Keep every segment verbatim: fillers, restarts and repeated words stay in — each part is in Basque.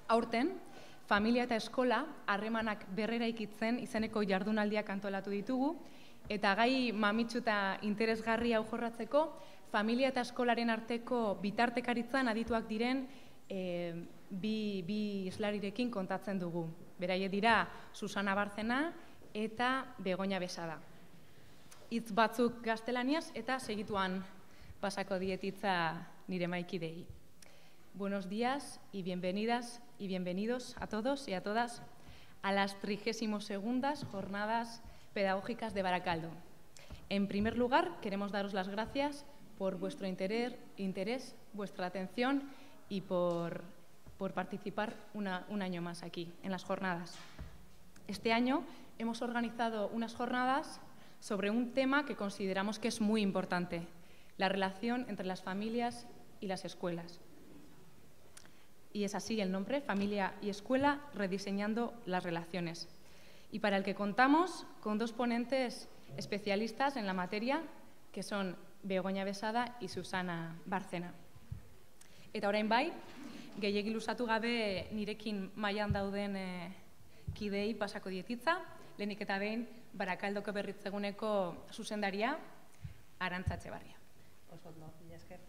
Aurten, familia eta eskola harremanak berreraikitzen izeneko jardunaldiak antolatu ditugu, eta gai mamitsu eta interesgarri hau jorratzeko, familia eta eskolaren arteko bitartekaritzan adituak diren e, bi, bi islarirekin kontatzen dugu. Beraiek dira Susana Barcena eta Begoña Besada. Hitz batzuk gaztelaniaz eta segituan pasako dietitza nire maikidei. Buenos días y bienvenidas y bienvenidos a todos y a todas a las trigésimo segundas jornadas pedagógicas de Barakaldo. En primer lugar, queremos daros las gracias por vuestro interés, interés vuestra atención y por, por participar una, un año más aquí, en las jornadas. Este año hemos organizado unas jornadas sobre un tema que consideramos que es muy importante, la relación entre las familias y las escuelas. Y es así el nombre, Familia y Escuela, rediseñando las relaciones. Y para el que contamos con dos ponentes especialistas en la materia, que son Begoña Besada y Susana Barcena. Eta orain bai, gehiegi luzatu gabe nirekin mailan dauden e, kidei pasako dietitza, lehenik eta behin Barakaldoko berritzeguneko zuzendaria, Arantza Etxebarria. Oso ondo, mila esker.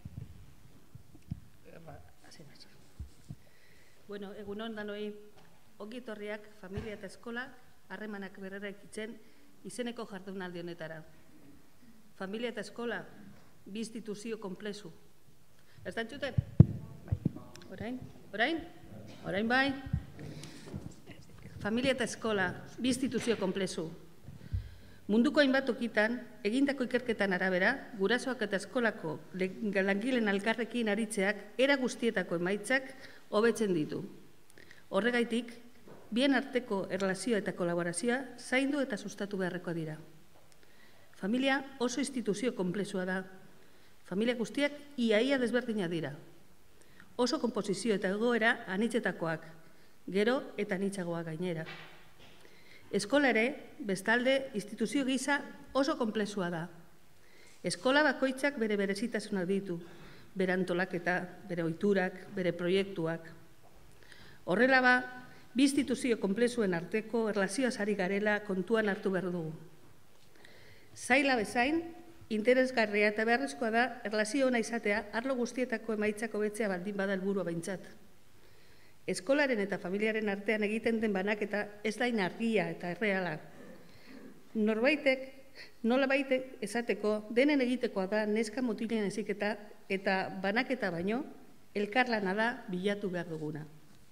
Bueno, egunon danoi, ongi etorriak familia eta eskola harremanak berreraikitzen izeneko jardunaldi honetara. Familia eta eskola, bi instituzio konplexu. Ez da entzuten? Bai. Orain? Orain? Orain bai? Familia eta eskola, bi instituzio konplexu. Munduko hainbat tokitan, egindako ikerketan arabera, gurasoak eta eskolako langileen elkarrekin aritzeak era guztietako emaitzak hobetzen ditu. Horregaitik, bien arteko erlazioa eta kolaborazioa zaindu eta sustatu beharrekoa dira. Familia oso instituzio konplexua da. Familia guztiak iaia desberdina dira. Oso konposizio eta egoera anitzetakoak, gero eta anitzagoa gainera. Eskola ere, bestalde, instituzio gisa oso konplexua da. Eskola bakoitzak bere berezitasunak ditu, bere antolaketa, bere ohiturak, bere proiektuak. Horrela ba, bi instituzio konplexuen arteko erlazioaz ari garela kontuan hartu behar dugu. Zaila bezain, interesgarria eta beharrezkoa da erlazio ona izatea arlo guztietako emaitzak hobetzea baldin bada helburua behintzat. Eskolaren eta familiaren artean egiten den banaketa ez da argia eta erreala. Norbaitek, nolabaitek esateko denen egitekoa da neska mutilen heziketa eta banaketa baino elkarlana da bilatu behar duguna.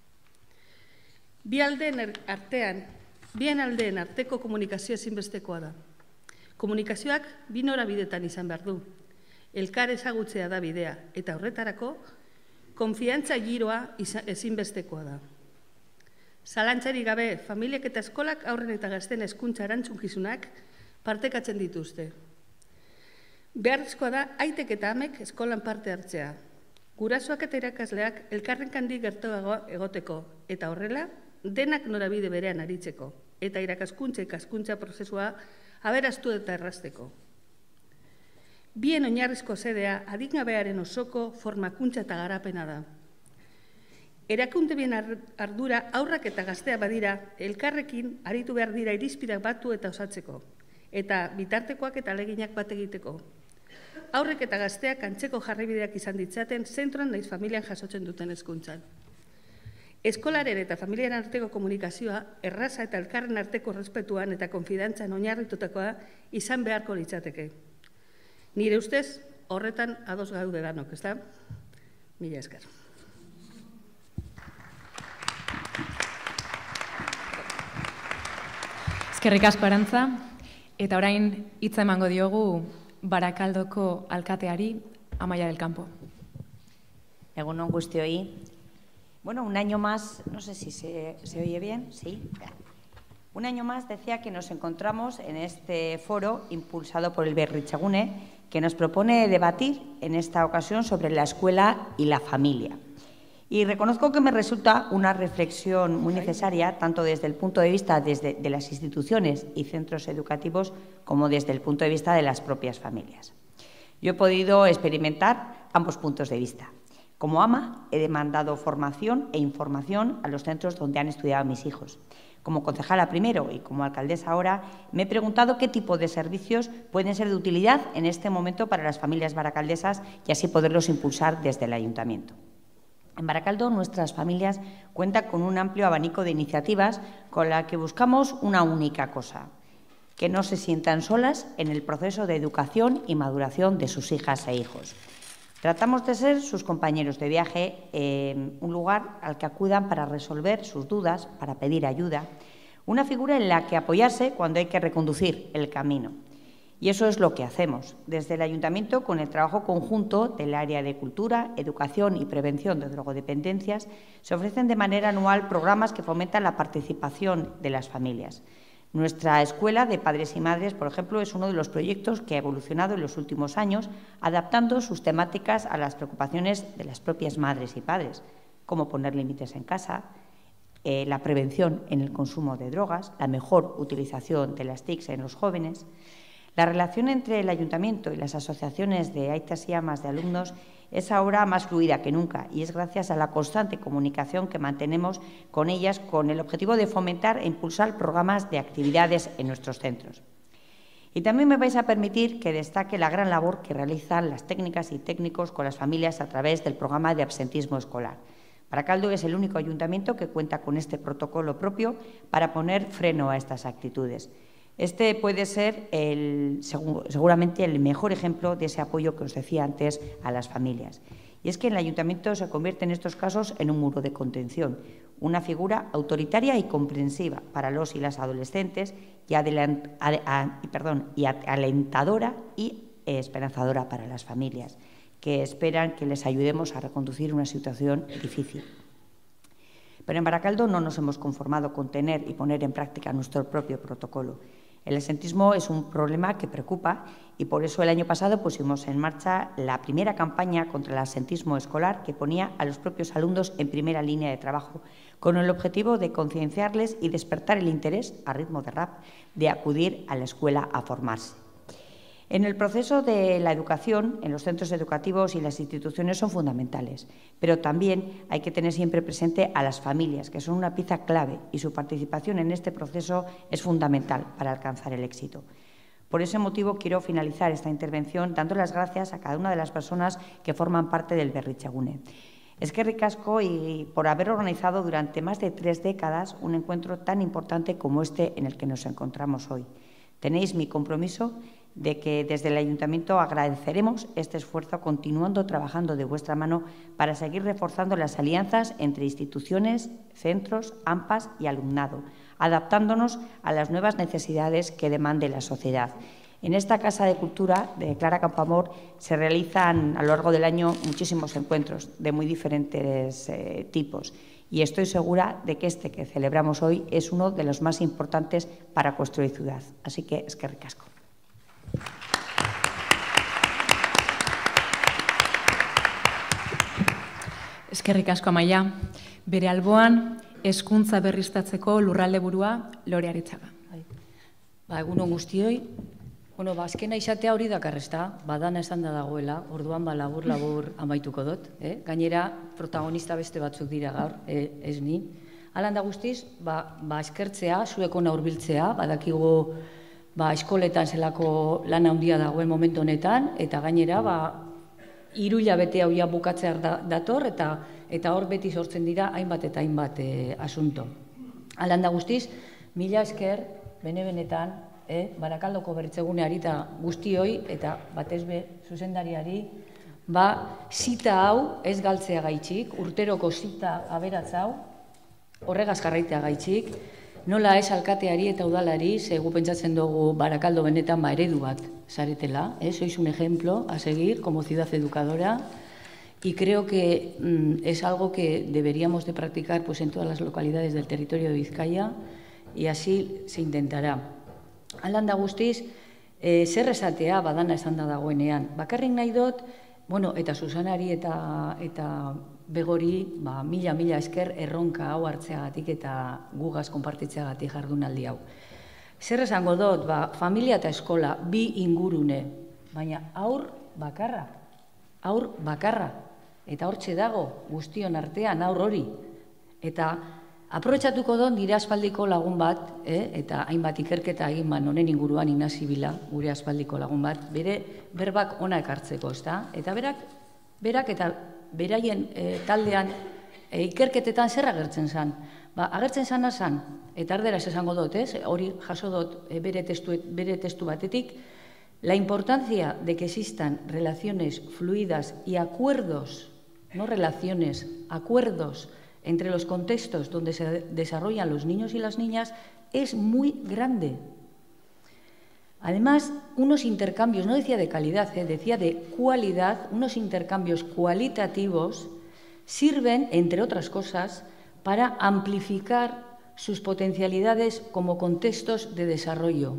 Bi aldeen artean, bien aldeen arteko komunikazioa ezinbestekoa da. Komunikazioak bi norabidetan izan behar du. Elkar ezagutzea da bidea eta horretarako konfiantza giroa ezinbestekoa da. Zalantzari gabe, familiak eta eskolak aurren eta gazten hezkuntza erantzunkizunak partekatzen dituzte. Beharrezkoa da, aitek eta amek eskolan parte hartzea. Gurasoak eta irakasleak elkarrengandik gertuago egoteko, eta horrela, denak norabide berean aritzeko, eta irakaskuntza ikaskuntza prozesua aberastu eta errazteko. Bien oinarrizko zedea adingabearen osoko formakuntza eta garapena da. Erakunde bien ardura aurrak eta gaztea badira elkarrekin aritu behar dira irizpideak batu eta osatzeko, eta bitartekoak eta aleginak bat egiteko. Aurrek eta gazteak antzeko jarribideak izan ditzaten zentroan naiz familian jasotzen duten hezkuntzan. Eskolaren eta familiaren arteko komunikazioa erraza eta elkarren arteko respetuan eta konfidantzan oinarritutakoa izan beharko litzateke. Nire ustez, horretan ados gaude danok, ez da? Mila esker. Eskerrik asko, Arantza. Eta orain hitza emango diogu Barakaldoko alkateari, Amaia del Campo. Egunon guztioi. Bueno, un año más, no sé si se, se oye bien, sí. Un año más decía que nos encontramos en este foro impulsado por el Berritzegune, que nos propone debatir en esta ocasión sobre la escuela y la familia. Y reconozco que me resulta una reflexión muy necesaria, tanto desde el punto de vista desde, de las instituciones y centros educativos, como desde el punto de vista de las propias familias. Yo he podido experimentar ambos puntos de vista. Como ama, he demandado formación e información a los centros donde han estudiado mis hijos. Como concejala primero y como alcaldesa ahora, me he preguntado qué tipo de servicios pueden ser de utilidad en este momento para las familias baracaldesas y así poderlos impulsar desde el Ayuntamiento. En Baracaldo, nuestras familias cuentan con un amplio abanico de iniciativas con las que buscamos una única cosa: que no se sientan solas en el proceso de educación y maduración de sus hijas e hijos. Tratamos de ser sus compañeros de viaje, eh, un lugar al que acudan para resolver sus dudas, para pedir ayuda, una figura en la que apoyarse cuando hay que reconducir el camino. Y eso es lo que hacemos desde el Ayuntamiento con el trabajo conjunto del área de Cultura, Educación y Prevención de Drogodependencias. Se ofrecen de manera anual programas que fomentan la participación de las familias. Nuestra Escuela de Padres y Madres, por ejemplo, es uno de los proyectos que ha evolucionado en los últimos años, adaptando sus temáticas a las preocupaciones de las propias madres y padres, como poner límites en casa, eh, la prevención en el consumo de drogas, la mejor utilización de las T I Cs en los jóvenes. La relación entre el Ayuntamiento y las asociaciones de aitas y amas de alumnos es ahora más fluida que nunca y es gracias a la constante comunicación que mantenemos con ellas con el objetivo de fomentar e impulsar programas de actividades en nuestros centros. Y también me vais a permitir que destaque la gran labor que realizan las técnicas y técnicos con las familias a través del programa de absentismo escolar. Baracaldo es el único ayuntamiento que cuenta con este protocolo propio para poner freno a estas actitudes. Este puede ser el, seguramente el mejor ejemplo de ese apoyo que os decía antes a las familias. Y es que el Ayuntamiento se convierte en estos casos en un muro de contención, una figura autoritaria y comprensiva para los y las adolescentes y, adelant, a, a, perdón, y alentadora y esperanzadora para las familias, que esperan que les ayudemos a reconducir una situación difícil. Pero en Baracaldo no nos hemos conformado con tener y poner en práctica nuestro propio protocolo. El absentismo es un problema que preocupa y por eso el año pasado pusimos en marcha la primera campaña contra el absentismo escolar que ponía a los propios alumnos en primera línea de trabajo, con el objetivo de concienciarles y despertar el interés, a ritmo de rap, de acudir a la escuela a formarse. En el proceso de la educación, en los centros educativos y las instituciones son fundamentales, pero también hay que tener siempre presente a las familias, que son una pieza clave y su participación en este proceso es fundamental para alcanzar el éxito. Por ese motivo quiero finalizar esta intervención dando las gracias a cada una de las personas que forman parte del Berritzegune. Eskerrik asko y por haber organizado durante más de tres décadas un encuentro tan importante como este en el que nos encontramos hoy. Tenéis mi compromiso de que desde el Ayuntamiento agradeceremos este esfuerzo continuando trabajando de vuestra mano para seguir reforzando las alianzas entre instituciones, centros, A M P As y alumnado, adaptándonos a las nuevas necesidades que demande la sociedad. En esta Casa de Cultura de Clara Campoamor se realizan a lo largo del año muchísimos encuentros de muy diferentes eh, tipos y estoy segura de que este que celebramos hoy es uno de los más importantes para construir ciudad. Así que eskerrik asko. Eskerrik asko Amaia. Bere alboan, hezkuntza berriztatzeko lurralde burua Lore Aritxaga. Ba, egunon guztioi. Bueno, ba, azkena izatea hori dakarrezta, badana esan da dagoela, orduan ba, labur labur amaituko dut. Eh? Gainera, protagonista beste batzuk dira gaur, eh, ez ni. Halan da guztiz, ba, ba, eskertzea, zueko naurbiltzea, badakigu ba, eskoletan zelako lan handia dagoen momentu honetan, eta gainera, ba, hiru hilabete hau ja bukatzea dator, eta eta hor beti sortzen dira hainbat eta hainbat e, asunto. Halan da guztiz, mila esker, bene-benetan, eh, Barakaldoko Berritzeguneari eta guztioi, eta batez be zuzendariari, ba, zita hau ez galtzea gaitxik, urteroko zita aberatz hau, horregaz jarraitea gaitxik, nola ez alkateari eta udalari, ze gu pentsatzen dugu Barakaldo benetan ba eredu bat zaretela, eh? Sois un ejemplo a seguir como ciudad educadora y creo que mm, es algo que deberíamos de practicar pues, en todas las localidades del territorio de Vizcaya y así se intentará. Halan da guztiz, eh, zer esatea badana esan da dagoenean. Bakarrik nahi dut, bueno, eta Susanari eta, eta Begori, ba, mila-mila esker erronka hau hartzeagatik eta gugaz konpartitzeagatik jardunaldi hau. Zer esango dut, ba, familia eta eskola, bi ingurune, baina aur bakarra, aur bakarra. eta hortxe dago guztion artean aur hori. Eta aprobetxatuko don nire aspaldiko lagun bat, eta hainbat ikerketa egin ban honen inguruan Ignasi Bila, gure aspaldiko lagun bat, bere berbak ona ekartzeko, ezta? Eta berak, berak eta beraien taldean ikerketetan zer agertzen zen? Ba, agertzen zana zen, eta erderaz esango dut, ez? Hori jaso dut bere testu batetik, la importancia de que existan relaciones fluidas y acuerdos, no relaciones, acuerdos entre los contextos donde se desarrollan los niños y las niñas es muy grande. Además, unos intercambios, no decía de calidad, ¿eh? Decía de cualidad, unos intercambios cualitativos sirven, entre otras cosas, para amplificar sus potencialidades como contextos de desarrollo.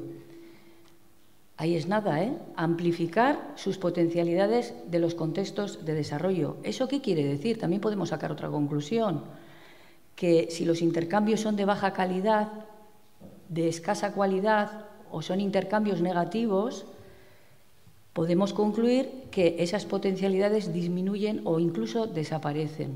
Ahí es nada, ¿eh? Amplificar sus potencialidades de los contextos de desarrollo. ¿Eso qué quiere decir? También podemos sacar otra conclusión, que si los intercambios son de baja calidad, de escasa cualidad o son intercambios negativos, podemos concluir que esas potencialidades disminuyen o incluso desaparecen.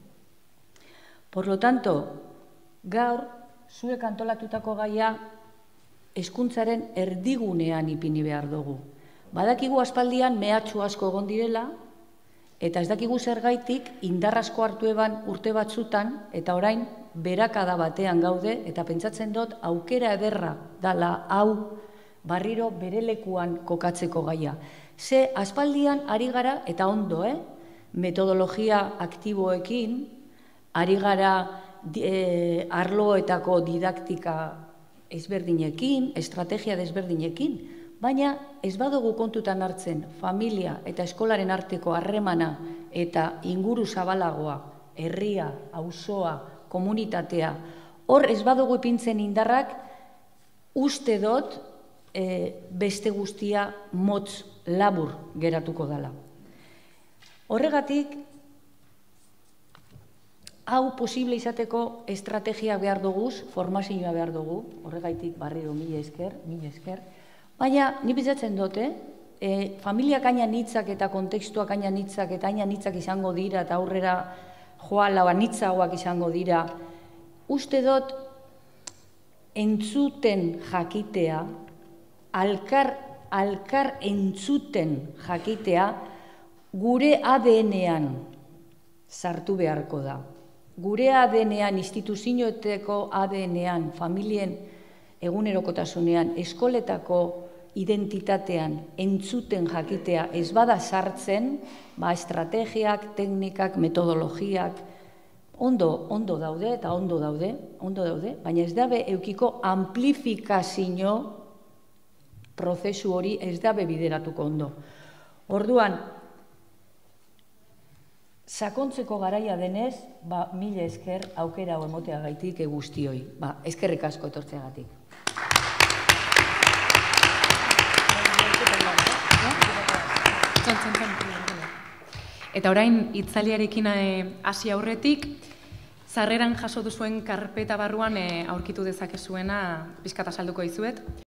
Por lo tanto, gaur, zuek antolatutako gaia, hezkuntzaren erdigunean ipini behar dugu. Badakigu aspaldian mehatxu asko egon direla, eta ez dakigu zergaitik indar asko hartu eban urte batzutan, eta orain berakada batean gaude, eta pentsatzen dut aukera ederra dala hau barriro bere lekuan kokatzeko gaia. Ze aspaldian ari gara, eta ondo, eh? metodologia aktiboekin, ari gara e, arloetako didaktika ezberdinekin, estrategia desberdinekin, baina ez badugu kontutan hartzen familia eta eskolaren arteko harremana eta inguru zabalagoa, herria, auzoa, komunitatea, hor ez badugu ipintzen indarrak, uste dut e, beste guztia motz labur geratuko dela. Horregatik, hau posible izateko estrategia behar duguz, formazioa behar dugu, horregaitik barriro mila esker, mila esker, baina ni pentsatzen dut, eh? familiak aina nitzak eta kontekstuak aina nitzak eta aina nitzak izango dira eta aurrera joala nitzagoak izango dira, uste dut entzuten jakitea, alkar, alkar entzuten jakitea, gure A D N-ean sartu beharko da. Gure A D N-ean, instituzioeteko A D N-ean, familien egunerokotasunean, eskoletako identitatean entzuten jakitea ez bada sartzen, ba estrategiak, teknikak, metodologiak, ondo, ondo daude eta ondo daude, ondo daude, baina ez dabe eukiko amplifikazio prozesu hori ez dabe bideratuko ondo. Orduan, sakontzeko garaia denez, ba, mila esker aukera hau emoteagaitik guztioi. Ba, eskerrik asko etortzeagatik. Eta orain, itzaliarekin hasi aurretik, sarreran jaso duzuen karpeta barruan aurkitu dezakezuena pixkat azalduko dizuet.